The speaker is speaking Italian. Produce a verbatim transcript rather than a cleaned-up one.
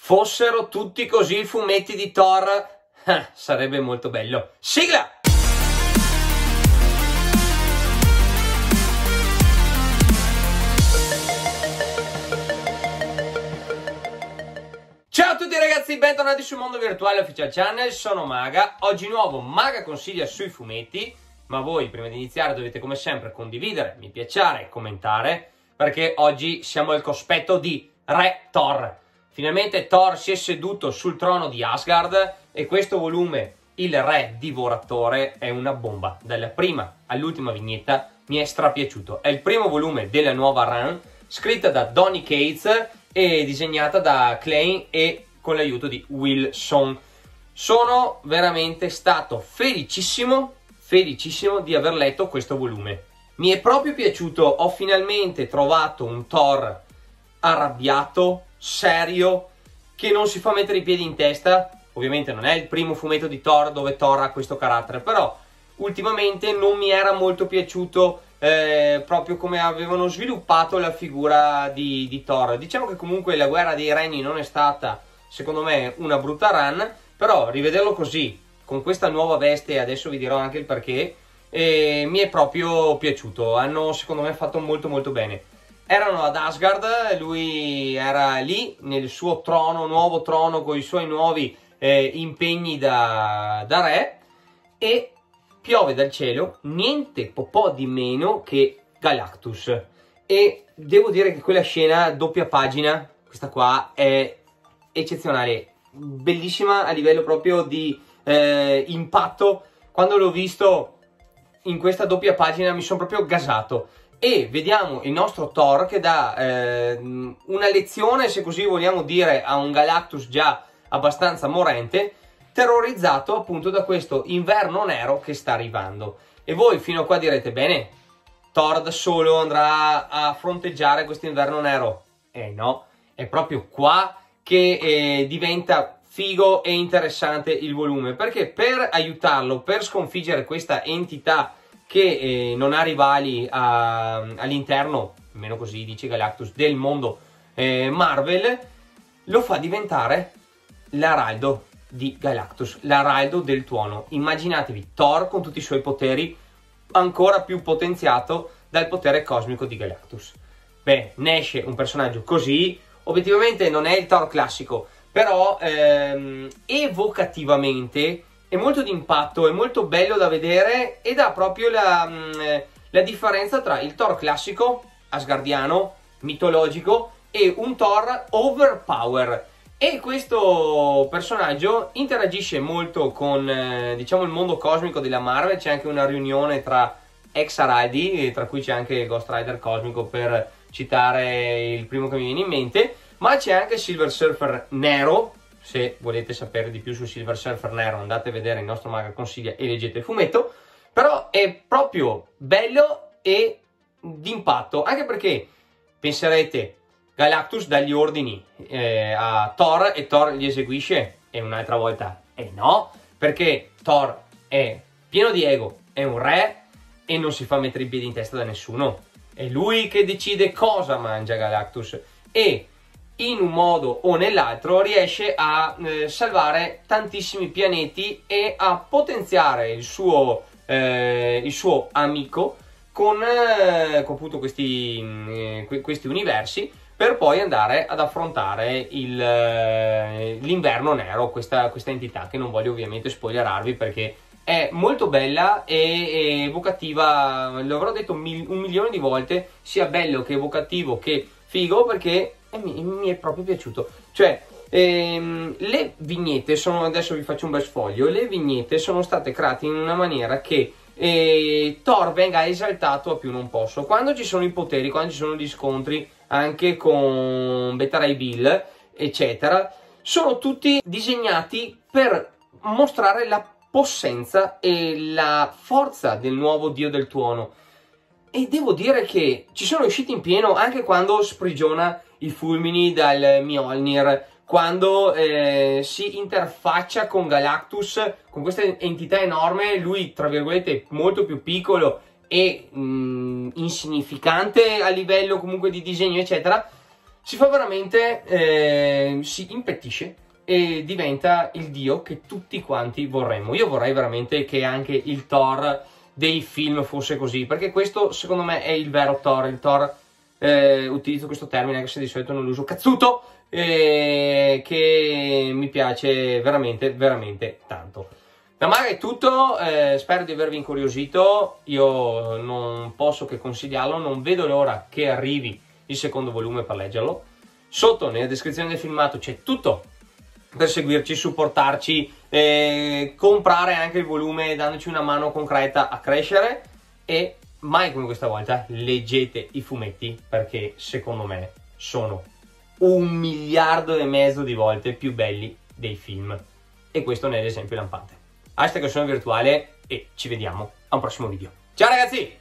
fossero tutti così i fumetti di Thor, eh, sarebbe molto bello. Sigla! Ciao a tutti ragazzi, bentornati sul Mondo Virtuale Official Channel, sono Maga. Oggi nuovo Maga consiglia sui fumetti, ma voi prima di iniziare dovete come sempre condividere, mi piacere e commentare, perché oggi siamo al cospetto di Re Thor. Finalmente Thor si è seduto sul trono di Asgard e questo volume, il Re Divoratore, è una bomba. Dalla prima all'ultima vignetta mi è strapiaciuto. È il primo volume della nuova run, scritta da Donny Cates e disegnata da Klein e con l'aiuto di Wilson. Sono veramente stato felicissimo, felicissimo di aver letto questo volume. Mi è proprio piaciuto, ho finalmente trovato un Thor arrabbiato, serio, che non si fa mettere i piedi in testa. Ovviamente non è il primo fumetto di Thor dove Thor ha questo carattere, però ultimamente non mi era molto piaciuto eh, proprio come avevano sviluppato la figura di, di Thor. Diciamo che comunque la Guerra dei Regni non è stata, secondo me, una brutta run, però rivederlo così, con questa nuova veste, adesso vi dirò anche il perché, eh, mi è proprio piaciuto. Hanno secondo me fatto molto molto bene. Erano ad Asgard, lui era lì nel suo trono, nuovo trono, con i suoi nuovi eh, impegni da, da re, e piove dal cielo niente po' di meno che Galactus. E devo dire che quella scena doppia pagina, questa qua, è eccezionale, bellissima a livello proprio di eh, impatto. Quando l'ho visto in questa doppia pagina mi sono proprio gasato. E vediamo il nostro Thor che dà eh, una lezione, se così vogliamo dire, a un Galactus già abbastanza morente, terrorizzato appunto da questo inverno nero che sta arrivando. E voi fino a qua direte, bene, Thor da solo andrà a fronteggiare questo inverno nero? Eh no, è proprio qua che eh, diventa figo e interessante il volume, perché per aiutarlo, per sconfiggere questa entità che eh, non ha rivali all'interno, almeno così dice Galactus, del mondo eh, Marvel, lo fa diventare l'araldo di Galactus, l'araldo del tuono. Immaginatevi Thor con tutti i suoi poteri, ancora più potenziato dal potere cosmico di Galactus. Beh, ne esce un personaggio così, obiettivamente non è il Thor classico, però ehm, evocativamente è molto d'impatto, è molto bello da vedere e dà proprio la, mh, la differenza tra il Thor classico, asgardiano, mitologico, e un Thor overpower. E questo personaggio interagisce molto con eh, diciamo il mondo cosmico della Marvel. C'è anche una riunione tra ex araldi, tra cui c'è anche il Ghost Rider cosmico, per citare il primo che mi viene in mente, ma c'è anche Silver Surfer nero. Se volete sapere di più su Silver Surfer nero, andate a vedere il nostro Maga consiglia e leggete il fumetto. Però è proprio bello e d'impatto, anche perché penserete Galactus dà gli ordini eh, a Thor e Thor li eseguisce, e un'altra volta e no, perché Thor è pieno di ego, è un re e non si fa mettere i piedi in testa da nessuno. È lui che decide cosa mangia Galactus, e in un modo o nell'altro riesce a eh, salvare tantissimi pianeti e a potenziare il suo, eh, il suo amico con, eh, con appunto questi, eh, questi universi, per poi andare ad affrontare eh, l'inverno nero, questa, questa entità che non voglio ovviamente spoilerarvi, perché è molto bella e, e evocativa. L'avrò detto mil, un milione di volte, sia bello che evocativo che figo, perché e mi, mi è proprio piaciuto. Cioè ehm, le vignette sono, adesso vi faccio un bel sfoglio, le vignette sono state create in una maniera che eh, Thor venga esaltato a più non posso. Quando ci sono i poteri, quando ci sono gli scontri anche con Beta Ray Bill eccetera, sono tutti disegnati per mostrare la possenza e la forza del nuovo dio del tuono. E devo dire che ci sono riusciti in pieno anche quando sprigiona i fulmini dal Mjolnir, quando eh, si interfaccia con Galactus, con questa entità enorme, lui tra virgolette molto più piccolo e mh, insignificante a livello comunque di disegno eccetera. si fa veramente, eh, si impettisce e diventa il dio che tutti quanti vorremmo. Io vorrei veramente che anche il Thor dei film fosse così, perché questo secondo me è il vero Thor, il Thor, eh, utilizzo questo termine anche se di solito non lo uso, cazzuto, eh, che mi piace veramente, veramente tanto. Da Maga è tutto, eh, spero di avervi incuriosito, io non posso che consigliarlo, non vedo l'ora che arrivi il secondo volume per leggerlo. Sotto nella descrizione del filmato c'è tutto per seguirci, supportarci, eh, comprare anche il volume dandoci una mano concreta a crescere e mai come questa volta leggete i fumetti perché secondo me sono un miliardo e mezzo di volte più belli dei film e questo ne è l'esempio lampante. Hashtag sono virtuale e ci vediamo a un prossimo video. Ciao ragazzi!